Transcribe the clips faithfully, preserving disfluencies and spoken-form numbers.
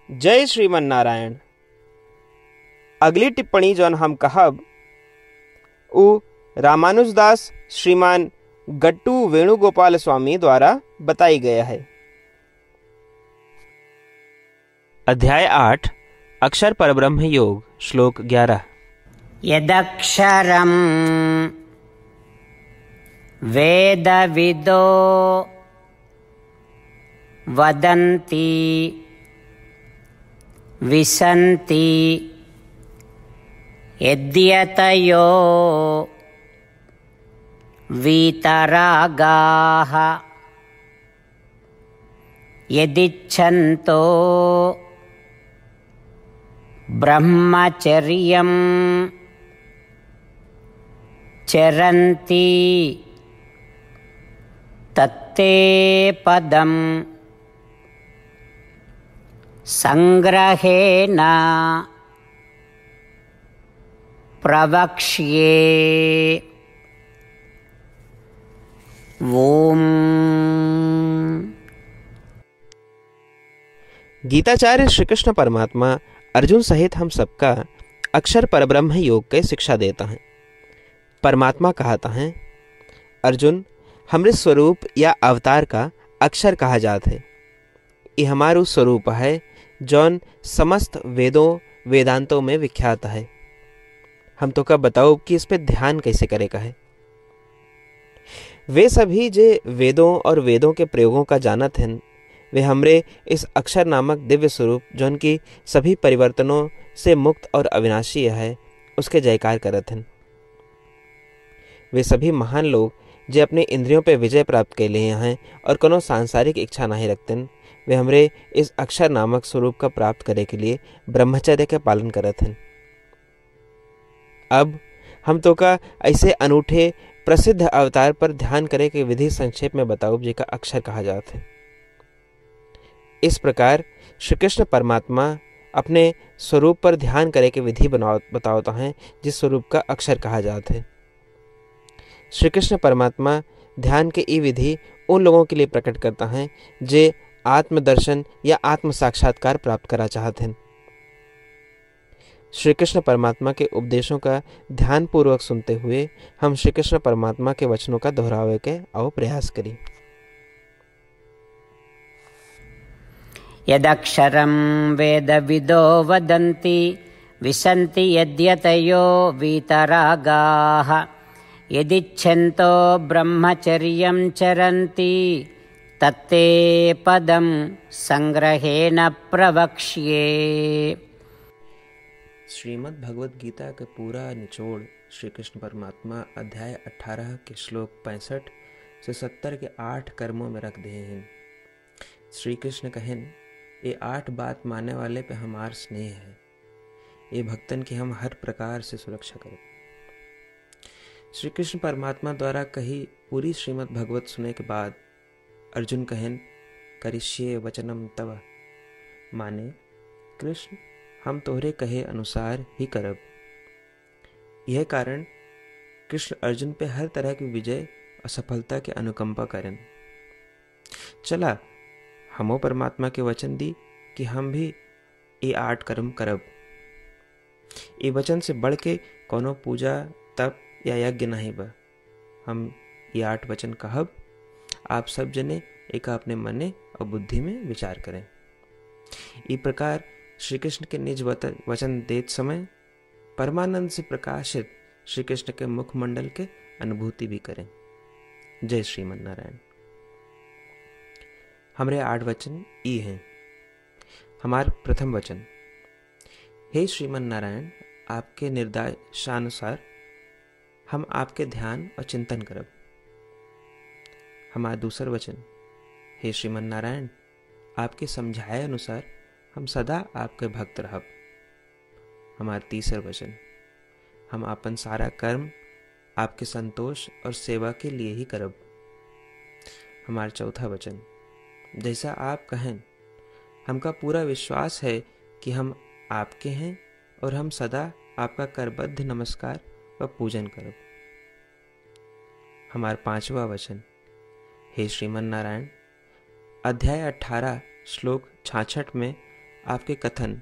जय श्रीमन नारायण। अगली टिप्पणी जौन हम कहब उ रामानुजदास श्रीमान गट्टू वेणुगोपाल स्वामी द्वारा बताई गया है। अध्याय आठ अक्षर परब्रह्म योग श्लोक ग्यारह। यदक्षरं वेदविदो वदन्ति विसन्ति यद्यतयो वीतरागाः यदिच्छन्तो ब्रह्मचर्यं चरन्ति तत्ते पदं संग्रहेण प्रवक्ष्ये। ओम। गीताचार्य श्री कृष्ण परमात्मा अर्जुन सहित हम सबका अक्षर परब्रह्म योग के शिक्षा देता है। परमात्मा कहता है, अर्जुन हमरे स्वरूप या अवतार का अक्षर कहा जाता है। ये हमारू स्वरूप है जौन समस्त वेदों वेदांतों में विख्यात है। हम तो कब बताओ कि इस पे ध्यान कैसे करेगा है। वे सभी जे वेदों और वेदों के प्रयोगों का जानत हैं, वे हमरे इस अक्षर नामक दिव्य स्वरूप जौन की सभी परिवर्तनों से मुक्त और अविनाशी है, उसके जयकार करत हैं। वे सभी महान लोग जे अपने इंद्रियों पे विजय प्राप्त के लिए हैं और कोनो सांसारिक इच्छा नहीं रखते, वे हमरे इस अक्षर नामक स्वरूप का प्राप्त करे के लिए ब्रह्मचर्य के पालन करत हैं। अब हम तो का ऐसे अनूठे प्रसिद्ध अवतार पर ध्यान करे के विधि संक्षेप में बताओ जिसका अक्षर कहा जाता है। इस प्रकार श्री कृष्ण परमात्मा अपने स्वरूप पर ध्यान करे के विधि बनाओ बताता है जिस स्वरूप का अक्षर कहा जाता है। श्री कृष्ण परमात्मा ध्यान के ये विधि उन लोगों के लिए प्रकट करता है जे आत्मदर्शन या आत्म साक्षात्कार प्राप्त करा चाहते हैं। श्री कृष्ण परमात्मा के उपदेशों का ध्यान पूर्वक सुनते हुए हम श्री कृष्ण परमात्मा के वचनों का दोहरावे के आओ प्रयास करें। यदक्षरं वेदविदो वदन्ति विसन्ति यद्यतयो वीतरागाः यदिच्छन्तो ब्रह्मचर्यं चरन्ति तत्ते पदं संग्रहेण प्रवक्ष्ये। श्रीमद् भगवद गीता का पूरा निचोड़ श्री कृष्ण परमात्मा अध्याय अठारह के श्लोक पैंसठ से सत्तर के आठ कर्मों में रख दिए हैं। श्री कृष्ण कहें, ये आठ बात मानने वाले पे हमार स्नेह है, ये भक्तन की हम हर प्रकार से सुरक्षा करें। श्री कृष्ण परमात्मा द्वारा कही पूरी श्रीमद् भगवत सुने के बाद अर्जुन कहें, करिष्ये वचनम तव, माने कृष्ण हम तोहरे कहे अनुसार ही करब। यह कारण कृष्ण अर्जुन पे हर तरह की विजय और सफलता के अनुकंपा करें। चला हमो परमात्मा के वचन दी कि हम भी ये आठ कर्म करब। ये वचन से बढ़ के कोनो पूजा तप या यज्ञ नहीं बा। हम ये आठ वचन कहब, आप सब जने एक अपने मने और बुद्धि में विचार करें। इस प्रकार श्री कृष्ण के निज वचन देत समय परमानंद से प्रकाशित श्री कृष्ण के मुखमंडल के अनुभूति भी करें। जय श्रीमन नारायण। हमारे आठ वचन ई हैं। हमार प्रथम वचन, हे श्रीमन नारायण, आपके निर्देशानुसार हम आपके ध्यान और चिंतन करब। हमारा दूसर वचन, हे श्रीमन नारायण, आपके समझाए अनुसार हम सदा आपके भक्त रहब। हमारा तीसर वचन, हम अपन सारा कर्म आपके संतोष और सेवा के लिए ही करब। हमारा चौथा वचन, जैसा आप कहें, हमका पूरा विश्वास है कि हम आपके हैं और हम सदा आपका करबद्ध नमस्कार व पूजन करब। हमारा पांचवा वचन, हे श्रीमन नारायण, अध्याय अठारह श्लोक छाछठ में आपके कथन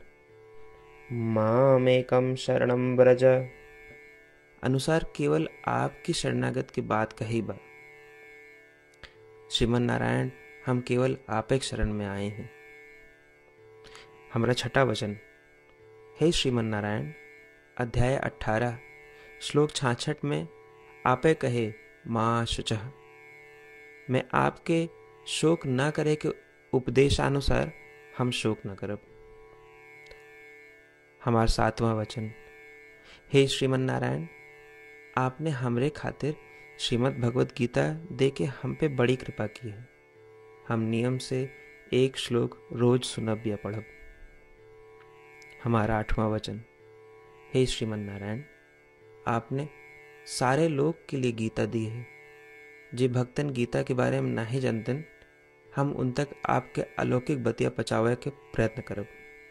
मामेकं शरणं व्रज अनुसार केवल आपकी शरणागत की बात कही बा। श्रीमन नारायण, हम केवल आप एक शरण में आए हैं। हमारा छठा वचन, हे श्रीमन नारायण, अध्याय अठारह श्लोक छाछठ में आपे कहे माँ शुचः, मैं आपके शोक न करे के उपदेशानुसार हम शोक न करब। हमारा सातवां वचन, हे श्रीमन नारायण, आपने हमरे खातिर श्रीमद् भगवत गीता दे के हम पे बड़ी कृपा की है। हम नियम से एक श्लोक रोज सुनब या पढ़ब। हमारा आठवां वचन, हे श्रीमन नारायण, आपने सारे लोग के लिए गीता दी है। जे भक्तन गीता के बारे में नहीं जानतन, हम उन तक आपके अलौकिक बतिया पहुंचावे के प्रयत्न करब।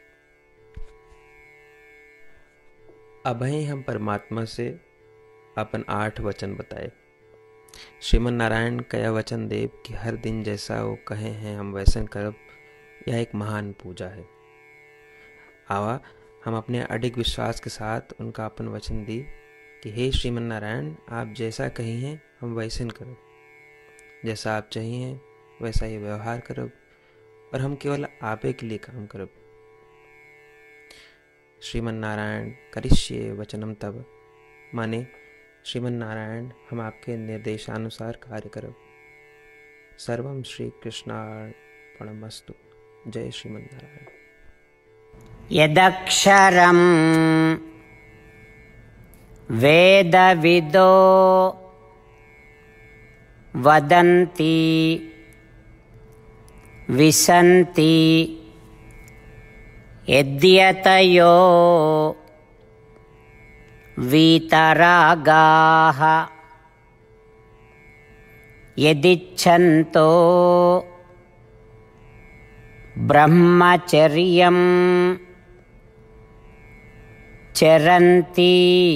अभय हम परमात्मा से अपन आठ वचन बताए। श्रीमन नारायण कया वचन देव कि हर दिन जैसा वो कहे हैं हम वैसन करब, यह एक महान पूजा है। आवा हम अपने अडिग विश्वास के साथ उनका अपन वचन दी कि हे श्रीमन नारायण, आप जैसा कही हैं हम वैसन करब, जैसा आप चाहिए वैसा ही व्यवहार करब, और हम केवल आपे के लिए काम करब। श्रीमन नारायण करिष्ये वचनम तब, माने श्रीमन नारायण हम आपके निर्देशानुसार कार्य करब। सर्वम श्री कृष्णार्पणमस्तु। जय श्रीमन नारायण। यदक्षरं वेदविदो वदन्ति विसन्ति यद्यतयो वीतरागाः यदिच्छन्तो ब्रह्मचर्यं चरन्ति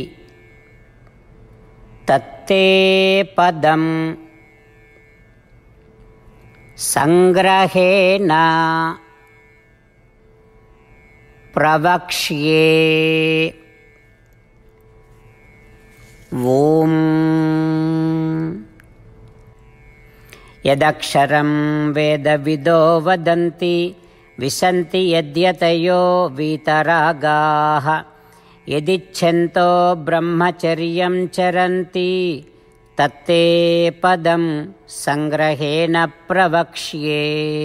तत्ते पदं संग्रहेण प्रवक्ष्ये। ओम यदक्षरं वेदविदो वदन्ति विसन्ति यद्यतयो वीतरागाः यदिच्छन्तो ब्रह्मचर्यं चरन्ति तत्ते पदं संग्रहेण प्रवक्ष्ये।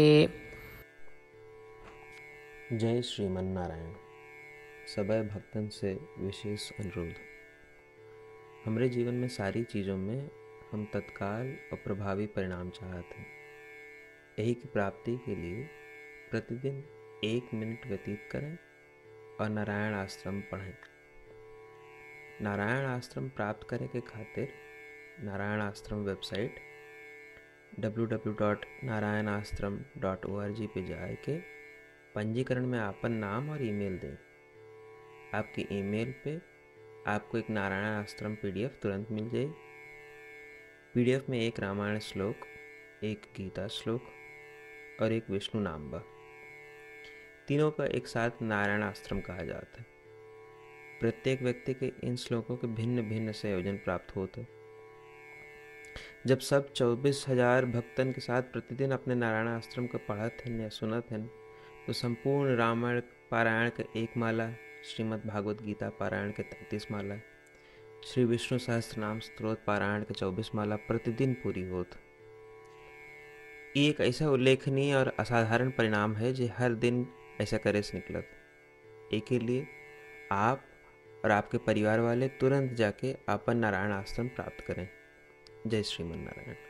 जय श्रीमन नारायण। सबै भक्तन से विशेष अनुरोध, हमारे जीवन में सारी चीज़ों में हम तत्काल और प्रभावी परिणाम चाहते हैं। यही की प्राप्ति के लिए प्रतिदिन एक मिनट व्यतीत करें और नारायण आश्रम पढ़ें। नारायण आश्रम प्राप्त करने के खातिर Narayan Ashram website W W W dot Narayan Ashram dot O R G पे जाए के पंजीकरण में आपन नाम और ईमेल दें। आपकी ईमेल पे आपको एक नारायण आश्रम पीडीएफ तुरंत मिल जाए। पीडीएफ में एक रामायण श्लोक, एक गीता श्लोक और एक विष्णु नाम बा। तीनों का एक साथ नारायण आश्रम कहा जाता है। प्रत्येक व्यक्ति के इन श्लोकों के भिन्न भिन्न संयोजन प्राप्त होते। जब सब चौबीस हजार भक्तन के साथ प्रतिदिन अपने नारायण आश्रम को पढ़त हैं या सुनत हैं, तो संपूर्ण रामायण पारायण के एक माला, श्रीमद् भागवत गीता पारायण के तैंतीस माला, श्री विष्णु सहस्त्र नाम स्तोत्र पारायण के चौबीस माला प्रतिदिन पूरी होत। ये एक ऐसा उल्लेखनीय और असाधारण परिणाम है जो हर दिन ऐसा करे से निकलत। एक के लिए आप और आपके परिवार वाले तुरंत जाके अपन नारायण आश्रम प्राप्त करें। जय श्रीमन नारायण।